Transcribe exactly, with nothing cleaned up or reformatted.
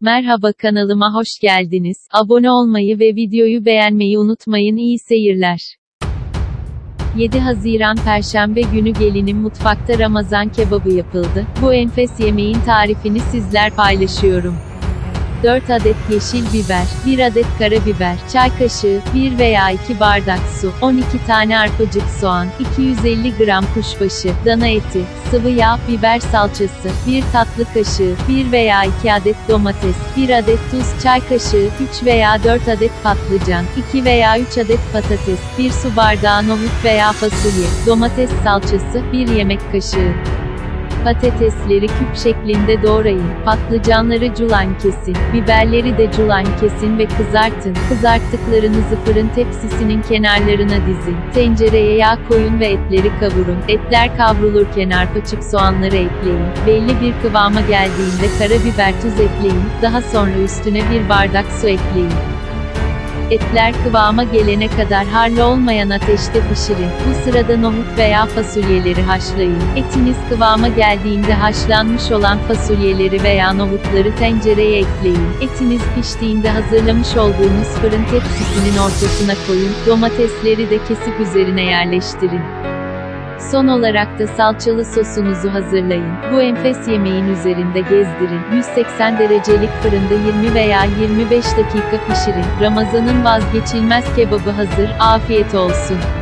Merhaba, kanalıma hoş geldiniz. Abone olmayı ve videoyu beğenmeyi unutmayın. İyi seyirler. yedi Haziran Perşembe günü gelinin mutfakta Ramazan kebabı yapıldı. Bu enfes yemeğin tarifini sizler paylaşıyorum. dört adet yeşil biber, bir adet karabiber, çay kaşığı, bir veya iki bardak su, on iki tane arpacık soğan, iki yüz elli gram kuşbaşı, dana eti, sıvı yağ, biber salçası, bir tatlı kaşığı, bir veya iki adet domates, bir adet tuz, çay kaşığı, üç veya dört adet patlıcan, iki veya üç adet patates, bir su bardağı nohut veya fasulye, domates salçası, bir yemek kaşığı. Patatesleri küp şeklinde doğrayın, patlıcanları culan kesin, biberleri de culan kesin ve kızartın. Kızarttıklarınızı fırın tepsisinin kenarlarına dizin. Tencereye yağ koyun ve etleri kavurun. Etler kavrulurken arpacık soğanları ekleyin. Belli bir kıvama geldiğinde karabiber, tuz ekleyin. Daha sonra üstüne bir bardak su ekleyin. Etler kıvama gelene kadar harlı olmayan ateşte pişirin. Bu sırada nohut veya fasulyeleri haşlayın. Etiniz kıvama geldiğinde haşlanmış olan fasulyeleri veya nohutları tencereye ekleyin. Etiniz piştiğinde hazırlamış olduğunuz fırın tepsisinin ortasına koyun. Domatesleri de kesip üzerine yerleştirin. Son olarak da salçalı sosunuzu hazırlayın. Bu enfes yemeğin üzerinde gezdirin. yüz seksen derecelik fırında yirmi veya yirmi beş dakika pişirin. Ramazanın vazgeçilmez kebabı hazır. Afiyet olsun.